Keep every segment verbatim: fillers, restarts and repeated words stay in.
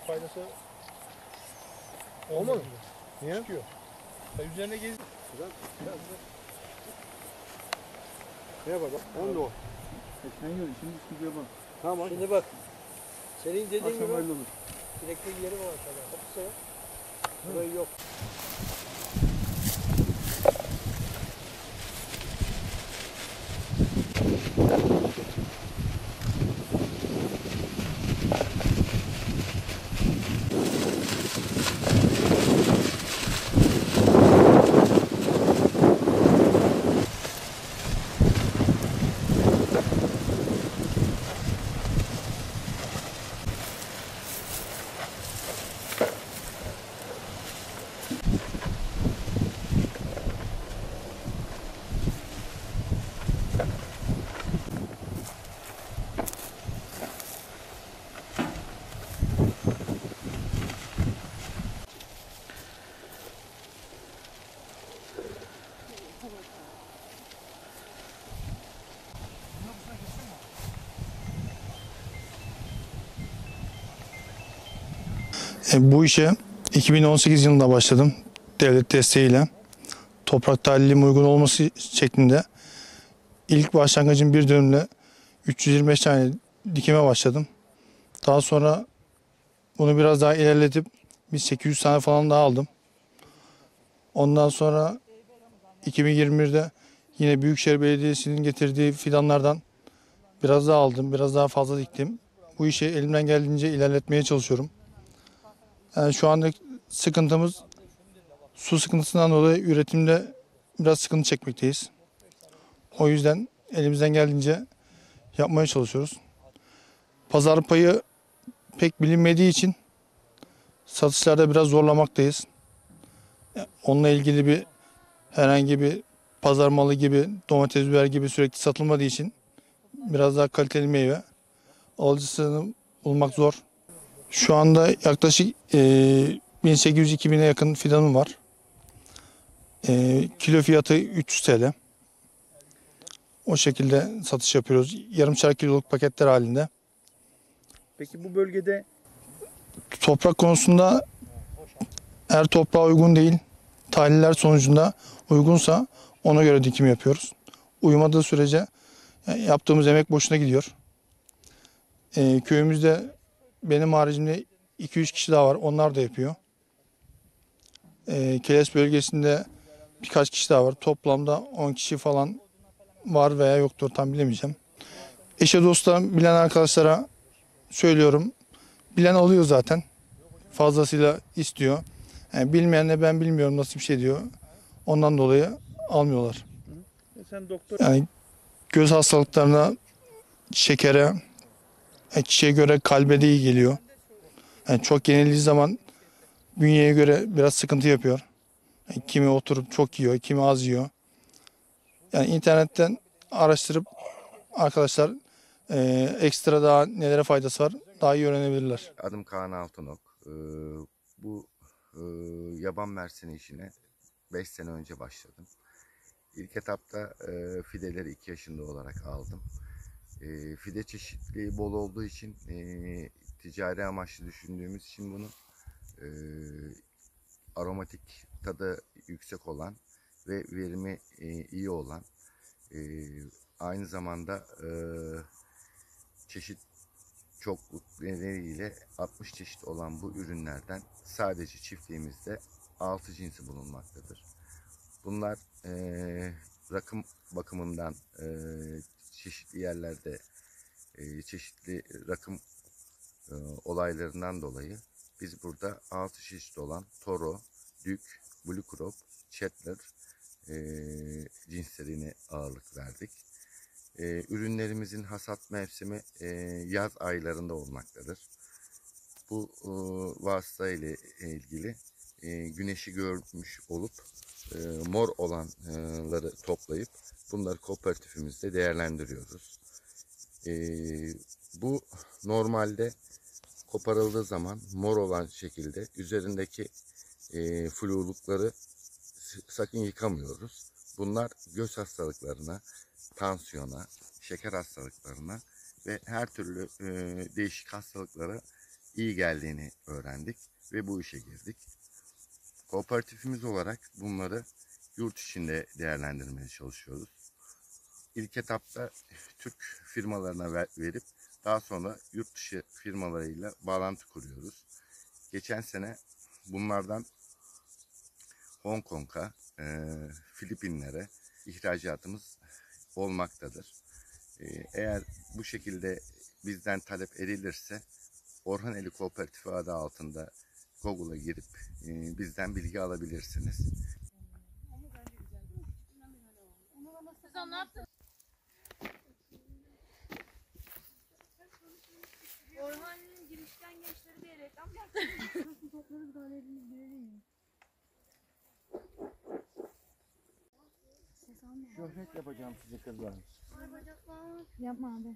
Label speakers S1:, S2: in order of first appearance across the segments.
S1: faydası
S2: olmadı mı?
S1: Niye? Çıkıyor. Sen üzerine gez.
S2: Güzel. Biraz da. Ne yapar bak? On da o.
S3: Sen gör, şimdi stüdyoya bak.
S2: Tamam.
S1: Şimdi bak. Senin dediğin
S3: Akşam
S1: gibi
S3: öyle olur.
S1: direkteki yeri var aşağıda. Hapse yok. Burayı yok.
S4: E, bu işe iki bin on sekiz yılında başladım. Devlet desteğiyle. Toprak tahliliğim uygun olması şeklinde ilk başlangıcın bir dönümle üç yüz yirmi beş tane dikime başladım. Daha sonra bunu biraz daha ilerletip bir sekiz yüz tane falan daha aldım. Ondan sonra iki bin yirmi birde yine Büyükşehir Belediyesi'nin getirdiği fidanlardan biraz daha aldım. Biraz daha fazla diktim. Bu işi elimden geldiğince ilerletmeye çalışıyorum. Yani şu anda sıkıntımız su sıkıntısından dolayı üretimde biraz sıkıntı çekmekteyiz. O yüzden elimizden geldiğince yapmaya çalışıyoruz. Pazar payı pek bilinmediği için satışlarda biraz zorlamaktayız. Onunla ilgili bir herhangi bir pazar malı gibi, domates, biber gibi sürekli satılmadığı için biraz daha kaliteli meyve alıcısını bulmak zor. Şu anda yaklaşık e, bin sekiz yüz iki bine yakın fidanım var. E, kilo fiyatı üç yüz T L. O şekilde satış yapıyoruz. Yarımşar kiloluk paketler halinde.
S3: Peki bu bölgede
S4: Toprak konusunda eğer toprağa uygun değil, tahliller sonucunda uygunsa ona göre dikim yapıyoruz. Uymadığı sürece yaptığımız emek boşuna gidiyor. E, köyümüzde benim haricimde iki üç kişi daha var. Onlar da yapıyor. E, Keles bölgesinde birkaç kişi daha var. Toplamda on kişi falan var veya yoktur, tam bilemeyeceğim. Eşe dosta bilen arkadaşlara söylüyorum. Bilen alıyor zaten. Fazlasıyla istiyor. Yani bilmeyen de ben bilmiyorum nasıl bir şey diyor. Ondan dolayı almıyorlar.
S3: sen doktor
S4: Yani göz hastalıklarına, şekere, kişiye göre kalbe de iyi geliyor. Yani çok yenildiği zaman bünyeye göre biraz sıkıntı yapıyor. Yani kimi oturup çok yiyor, kimi az yiyor. Yani internetten araştırıp arkadaşlar e, ekstra daha nelere faydası var daha iyi öğrenebilirler.
S5: Adım Kaan Altınok. Ee, bu e, yaban mersini işine beş sene önce başladım. İlk etapta e, fideleri iki yaşında olarak aldım. E, fide çeşitliliği bol olduğu için e, ticari amaçlı düşündüğümüz için bunu e, aromatik tadı yüksek olan ve verimi e, iyi olan e, aynı zamanda e, çeşit çokluk nedeniyle altmış çeşit olan bu ürünlerden sadece çiftliğimizde altı cinsi bulunmaktadır. Bunlar e, rakım bakımından e, çeşitli yerlerde e, çeşitli rakım e, olaylarından dolayı biz burada altı çeşit olan Toro, Dük, Blue Crop, Chetler e, cinslerine ağırlık verdik. Ee, ürünlerimizin hasat mevsimi e, yaz aylarında olmaktadır. Bu e, vasıta ile ilgili e, güneşi görmüş olup e, mor olanları toplayıp bunları kooperatifimizde değerlendiriyoruz. E, bu normalde koparıldığı zaman mor olan şekilde üzerindeki e, flulukları sakın yıkamıyoruz. Bunlar göz hastalıklarına, tansiyona, şeker hastalıklarına ve her türlü e, değişik hastalıklara iyi geldiğini öğrendik ve bu işe girdik. Kooperatifimiz olarak bunları yurt içinde değerlendirmeye çalışıyoruz. İlk etapta Türk firmalarına ver, verip daha sonra yurt dışı firmalarıyla bağlantı kuruyoruz. Geçen sene bunlardan Hong Kong'a, e, Filipinlere ihracatımız olmaktadır. E, eğer bu şekilde bizden talep edilirse Orhaneli Kooperatifi adı altında Google'a girip e, bizden bilgi alabilirsiniz.
S6: Sen ne yaptın? Orhan'ın girişten gençleri diye reklam yaptı. Toplarız galerimiz girelim. Ses alma.
S3: Şöhret yapacağım size kızlar.
S6: Yapma abi.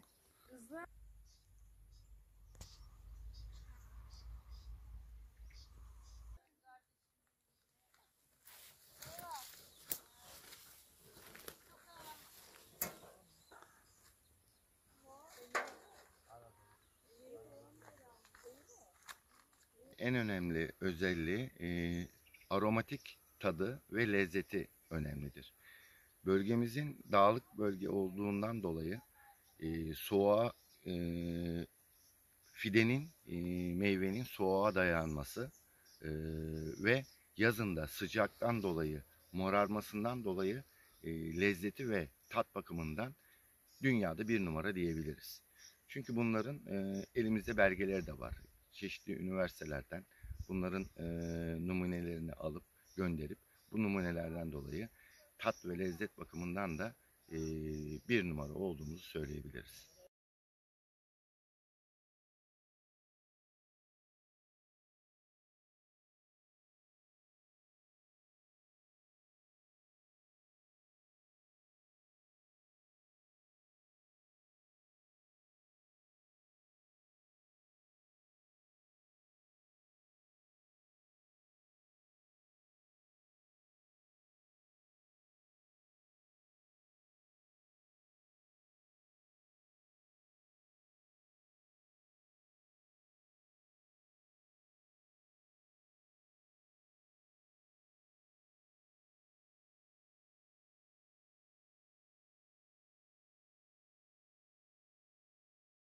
S5: En önemli özelliği e, aromatik tadı ve lezzeti önemlidir. Bölgemizin dağlık bölge olduğundan dolayı e, soğuğa e, fidenin, e, meyvenin soğuğa dayanması e, ve yazında sıcaktan dolayı, morarmasından dolayı e, lezzeti ve tat bakımından dünyada bir numara diyebiliriz. Çünkü bunların e, elimizde belgeleri de var. Çeşitli üniversitelerden bunların e, numunelerini alıp gönderip bu numunelerden dolayı tat ve lezzet bakımından da e, bir numara olduğumuzu söyleyebiliriz.